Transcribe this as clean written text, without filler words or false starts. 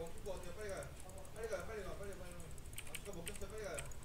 먹힐 것 같아요. 빨리 가요. 빨리 가요. 빨리 가. 빨리 빨리. 아, 누가 먹혔어요. 빨리 가요.